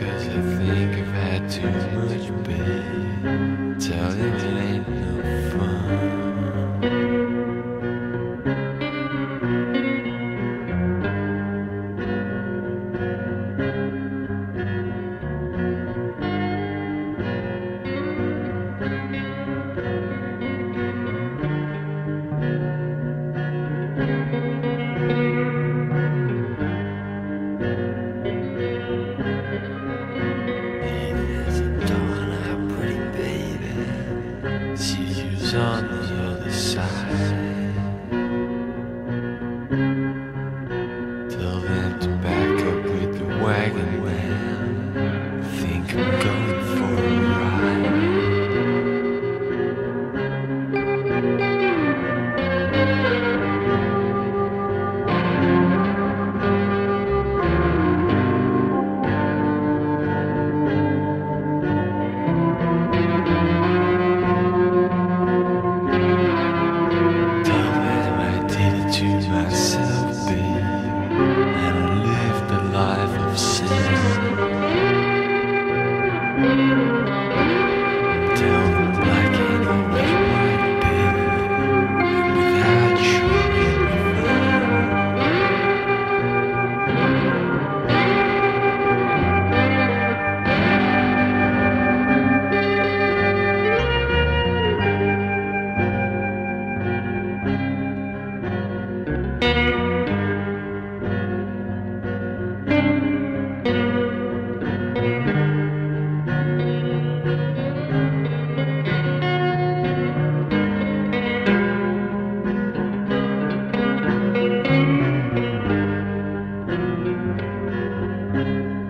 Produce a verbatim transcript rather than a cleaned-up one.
'cause I think I've had too much bed. Tell him it ain't no fun. She's on the other side. Tell them to back up with the wagon man. Think I'm going for a ride. Myself, babe, and I lived a life of sin. Tell them black ain't always white, baby, and without you Thank you.